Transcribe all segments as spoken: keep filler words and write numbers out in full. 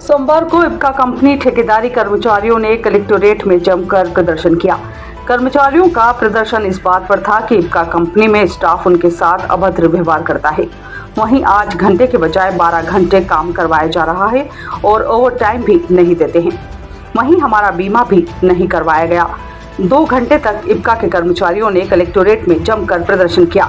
सोमवार को इप्का कंपनी ठेकेदारी कर्मचारियों ने कलेक्टोरेट में जमकर प्रदर्शन किया। कर्मचारियों का प्रदर्शन इस बात पर था कि इप्का कंपनी में स्टाफ उनके साथ अभद्र व्यवहार करता है। वहीं आज घंटे के बजाय बारह घंटे काम करवाया जा रहा है और ओवर टाइम भी नहीं देते हैं। वहीं हमारा बीमा भी नहीं करवाया गया। दो घंटे तक इप्का के कर्मचारियों ने कलेक्टोरेट में जमकर प्रदर्शन किया।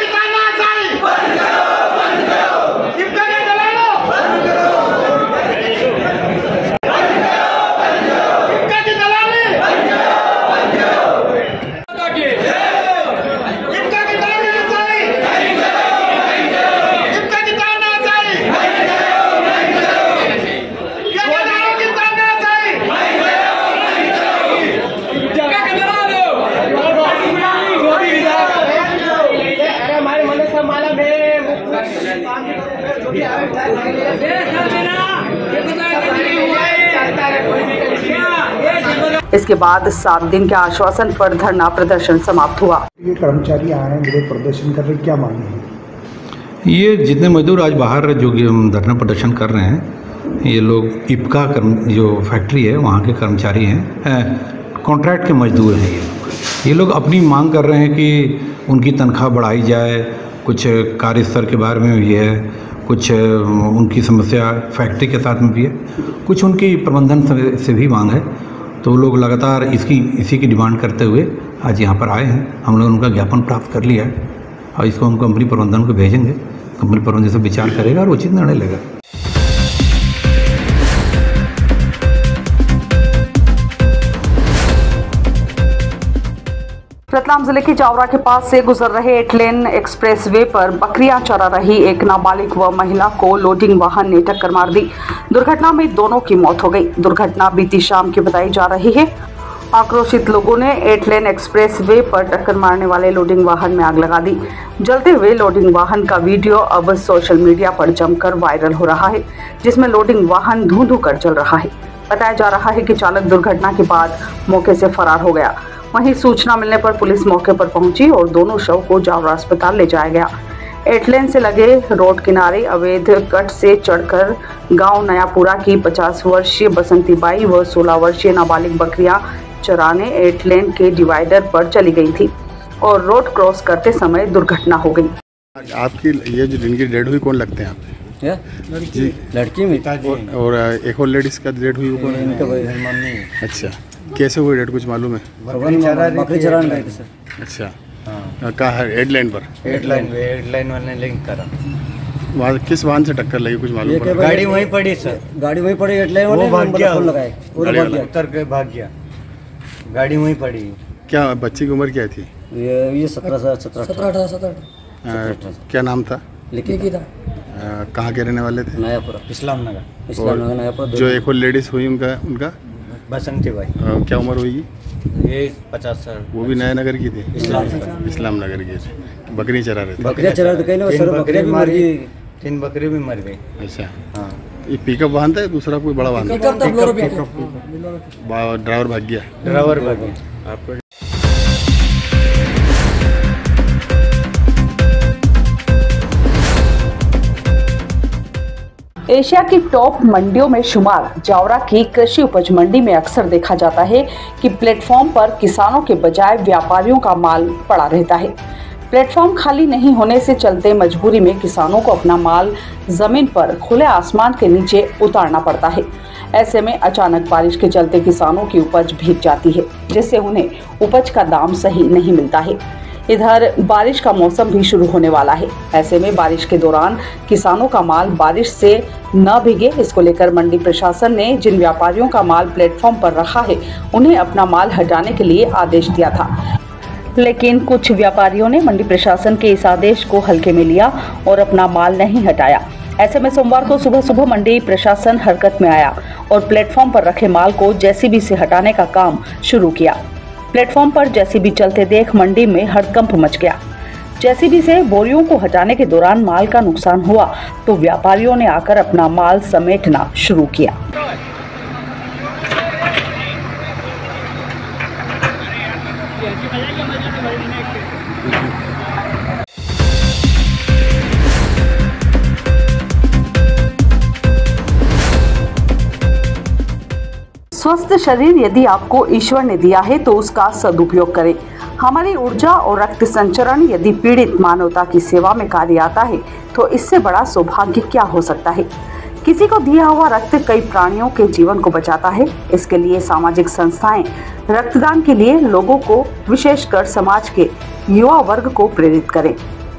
इसके बाद सात दिन के आश्वासन पर धरना प्रदर्शन समाप्त हुआ। ये कर्मचारी आ रहे हैं, विरोध प्रदर्शन कर रहे हैं, क्या मांगे हैं? ये जितने मजदूर आज बाहर जो कि हम धरना प्रदर्शन कर रहे हैं, ये लोग इप्का कर्म जो फैक्ट्री है वहाँ के कर्मचारी हैं, कॉन्ट्रैक्ट के मजदूर हैं। ये ये लोग अपनी मांग कर रहे हैं कि उनकी तनख्वाह बढ़ाई जाए, कुछ कार्य स्तर के बारे में भी है, कुछ उनकी समस्या फैक्ट्री के साथ में भी है, कुछ उनकी प्रबंधन से भी मांग है। तो वो लोग लगातार इसकी इसी की डिमांड करते हुए आज यहाँ पर आए हैं। हम लोग उनका ज्ञापन प्राप्त कर लिया है और इसको हम कंपनी प्रबंधन को भेजेंगे। कंपनी प्रबंधन से विचार करेगा और उचित निर्णय लेगा। रतलाम जिले के जावरा के पास से गुजर रहे एट लेन एक्सप्रेसवे पर बकरियां चरा रही एक नाबालिग व महिला को लोडिंग वाहन ने टक्कर मार दी। दुर्घटना में दोनों की मौत हो गई। दुर्घटना बीती शाम की बताई जा रही है। आक्रोशित लोगों ने एट लेन एक्सप्रेसवे पर टक्कर मारने वाले लोडिंग वाहन में आग लगा दी। जलते हुए लोडिंग वाहन का वीडियो अब सोशल मीडिया पर जमकर वायरल हो रहा है, जिसमें लोडिंग वाहन धुआं धुआं कर जल रहा है। बताया जा रहा है कि चालक दुर्घटना के बाद मौके से फरार हो गया। वहीं सूचना मिलने पर पुलिस मौके पर पहुंची और दोनों शव को जावरा अस्पताल ले जाया गया। एट लेन से लगे रोड किनारे अवैध कट से चढ़कर गांव नयापुरा की पचास वर्षीय बसंती बाई व सोलह वर्षीय नाबालिग बकरियां चराने एट लेन के डिवाइडर पर चली गई थी और रोड क्रॉस करते समय दुर्घटना हो गई। आपकी ये जो जिनकी डेड हुई कौन लगते हैं आप? लड़की लड़की में और, और एक और लेडीज का डेड हुई कौन है? अच्छा, कैसे हुई डेड कुछ मालूम है? बकरी चराने गए थे सर। अच्छा, हाँ, कहाँ है? हेड लाइन पर? हेड लाइन हेड लाइन वाले लिंक करा। वहाँ किस वाहन से टक्कर लगी कुछ मालूम है? गाड़ी वहीं पड़ी सर, गाड़ी वहीं पड़ी। हेड लाइन वाले भाग गया, उतर के भाग गया, गाड़ी वहीं पड़ी। क्या बच्चे की उम्र क्या थी? ये ये सत्रह सत्रह सत्रह सत्रह क्या नाम था? लिखिता। कहाँ के रहने वाले थे? नयापुरा, इस्लाम नगर। इस्लाम नगर नयापुरा। जो एक और लेडीज हुई उनका उनका बसंती बाई। क्या उम्र हुई? ये पचास साल। वो भी नया नगर की थी? इस्लाम नगर। इस्लाम नगर की थी। बकरी चरा रहे थे? बकरियां चरा रहे थे, कहीं ना सर बकरी भी मर गई, तीन बकरी भी मर गई। अच्छा, हाँ। ये पिकअप वाहन था, दूसरा कोई बड़ा वाहन था? ड्राइवर भाग गया? ड्राइवर भाग गया। आपको एशिया की टॉप मंडियों में शुमार जावरा की कृषि उपज मंडी में अक्सर देखा जाता है कि प्लेटफॉर्म पर किसानों के बजाय व्यापारियों का माल पड़ा रहता है। प्लेटफॉर्म खाली नहीं होने से चलते मजबूरी में किसानों को अपना माल जमीन पर खुले आसमान के नीचे उतारना पड़ता है। ऐसे में अचानक बारिश के चलते किसानों की उपज भीग जाती है, जिससे उन्हें उपज का दाम सही नहीं मिलता है। इधर बारिश का मौसम भी शुरू होने वाला है। ऐसे में बारिश के दौरान किसानों का माल बारिश से न भीगे, इसको लेकर मंडी प्रशासन ने जिन व्यापारियों का माल प्लेटफॉर्म पर रखा है उन्हें अपना माल हटाने के लिए आदेश दिया था, लेकिन कुछ व्यापारियों ने मंडी प्रशासन के इस आदेश को हल्के में लिया और अपना माल नहीं हटाया। ऐसे में सोमवार को सुबह सुबह मंडी प्रशासन हरकत में आया और प्लेटफॉर्म पर रखे माल को जेसीबी से हटाने का काम शुरू किया। प्लेटफॉर्म पर जेसीबी चलते देख मंडी में हड़कंप मच गया। जेसीबी से बोरियों को हटाने के दौरान माल का नुकसान हुआ तो व्यापारियों ने आकर अपना माल समेटना शुरू किया। स्वस्थ शरीर यदि आपको ईश्वर ने दिया है तो उसका सदुपयोग करें। हमारी ऊर्जा और रक्त संचरण यदि पीड़ित मानवता की सेवा में कार्य आता है तो इससे बड़ा सौभाग्य क्या हो सकता है। किसी को दिया हुआ रक्त कई प्राणियों के जीवन को बचाता है। इसके लिए सामाजिक संस्थाएं रक्तदान के लिए लोगों को, विशेषकर समाज के युवा वर्ग को प्रेरित करें।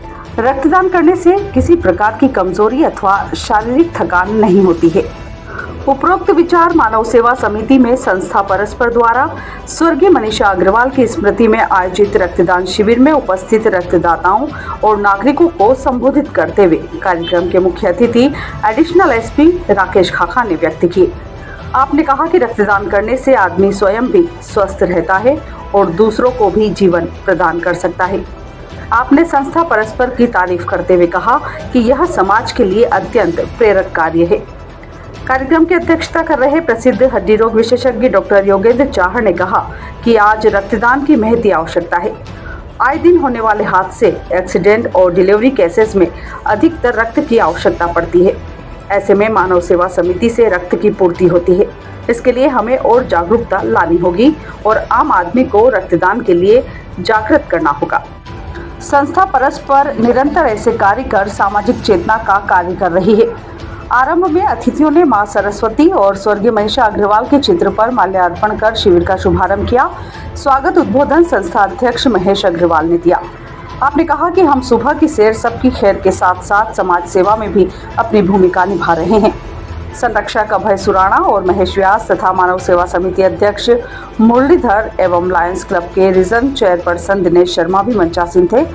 रक्तदान करने से किसी प्रकार की कमजोरी अथवा शारीरिक थकान नहीं होती है। उपरोक्त विचार मानव सेवा समिति में संस्था परस्पर द्वारा स्वर्गीय मनीषा अग्रवाल की स्मृति में आयोजित रक्तदान शिविर में उपस्थित रक्तदाताओं और नागरिकों को संबोधित करते हुए कार्यक्रम के मुख्य अतिथि एडिशनल एसपी राकेश खाखा ने व्यक्त किए। आपने कहा कि रक्तदान करने से आदमी स्वयं भी स्वस्थ रहता है और दूसरों को भी जीवन प्रदान कर सकता है। आपने संस्था परस्पर की तारीफ करते हुए कहा कि यह समाज के लिए अत्यंत प्रेरक कार्य है। कार्यक्रम की अध्यक्षता कर रहे प्रसिद्ध हड्डी रोग विशेषज्ञ डॉक्टर योगेंद्र चाहर ने कहा कि आज रक्तदान की महती आवश्यकता है। आए दिन होने वाले हादसे, एक्सीडेंट और डिलीवरी केसेस में अधिकतर रक्त की आवश्यकता पड़ती है। ऐसे में मानव सेवा समिति से रक्त की पूर्ति होती है। इसके लिए हमें और जागरूकता लानी होगी और आम आदमी को रक्तदान के लिए जागृत करना होगा। संस्था परस्पर निरंतर ऐसे कार्य कर सामाजिक चेतना का कार्य कर रही है। आरंभ में अतिथियों ने मां सरस्वती और स्वर्गीय मनीषा अग्रवाल के चित्र पर माल्यार्पण कर शिविर का शुभारंभ किया। स्वागत उद्बोधन संस्था अध्यक्ष महेश अग्रवाल ने दिया। आपने कहा कि हम सुबह की सैर सबकी खैर के साथ साथ समाज सेवा में भी अपनी भूमिका निभा रहे हैं। संरक्षक अभय सुराणा और महेश व्यास तथा मानव सेवा समिति अध्यक्ष मुरलीधर एवं लायंस क्लब के रीजन चेयरपर्सन दिनेश शर्मा भी मंचासीन थे।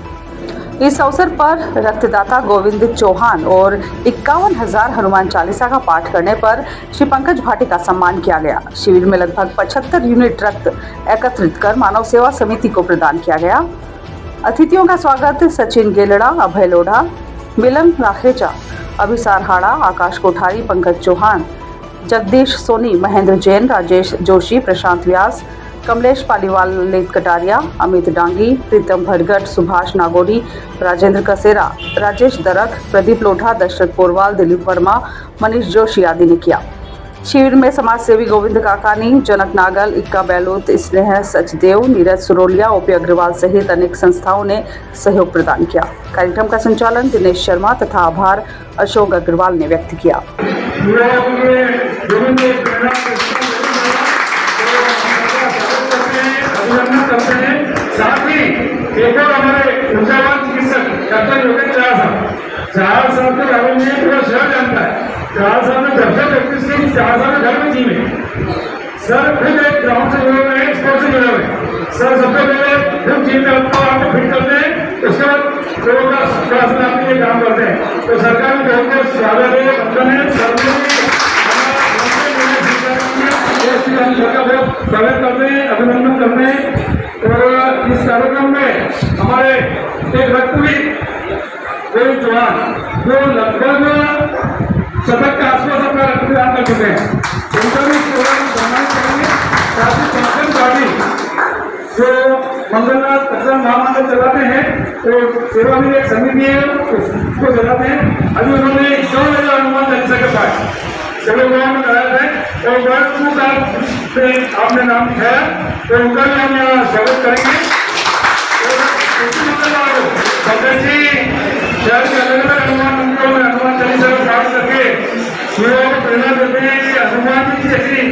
इस अवसर पर रक्तदाता गोविंद चौहान और इक्यावन हजार हनुमान चालीसा का पाठ करने पर श्री पंकज भाटी का सम्मान किया गया। शिविर में लगभग पचहत्तर यूनिट रक्त एकत्रित कर मानव सेवा समिति को प्रदान किया गया। अतिथियों का स्वागत सचिन गेलड़ा, अभय लोढ़ा, मिलन लाखेचा, अभिसार हाड़ा, आकाश कोठारी, पंकज चौहान, जगदीश सोनी, महेंद्र जैन, राजेश जोशी, प्रशांत व्यास, कमलेश पालीवाल, ललित कटारिया, अमित डांगी, प्रीतम भटगट, सुभाष नागोरी, राजेंद्र कसेरा, राजेश दरक, प्रदीप लोढ़ा, दशरथ पोरवाल, दिलीप वर्मा, मनीष जोशी आदि ने किया। शिविर में समाज सेवी गोविंद काकानी, जनक नागल, इक्का बैलोत, स्नेह सचदेव, नीरज सुरोलिया, ओपी अग्रवाल सहित अनेक संस्थाओं ने सहयोग प्रदान किया। कार्यक्रम का संचालन दिनेश शर्मा तथा आभार अशोक अग्रवाल ने व्यक्त किया। करते हैं। साथ ही एक और हमारे ऊर्जावान चिकित्सक डॉक्टर योगेंद्र साहब, चार साल के बारे में पूरा शहर जानता है। चार साल में जब से प्रैक्टिस की, चार साल में घर में जी में सर खुद एक ग्राउंड से जुड़े हुए हैं, स्पोर्ट से जुड़े हुए हैं। सर सबसे पहले खुद जीम में आपको आपको फिट करते हैं, उसके बाद लोगों का स्वास्थ्य आपके लिए काम करते हैं। तो सरकार में बहुत बहुत स्वागत है, वंदन है। स्वागत करते हैं, अभिनंदन करते हैं। और इस कार्यक्रम में हमारे एक रक्तवीर गोविंद चौहान जो लगभग शतक के आसपास अपना रक्तदान कर चुके हैं, उनका भी प्रोग्राम सम्मान करेंगे। साथ ही पंकज भाटी जो मंगलनाथ कचरा महामंडल चलाते हैं, तो सेवा में एक समिति है उसको चलाते हैं। अभी उन्होंने सौ हजार हनुमान चालीसा के पास चलो में कराया है और वर्ष टू का आपने नाम दिखाया, तो उनका भी हम यहाँ स्वागत करेंगे। पंकज जी शहर के अलग अलग हनुमान मंदिरों में हनुमान चालीसा का पाठ करके लोगों को प्रेरणा देते हैं कि हनुमान जी की जैसी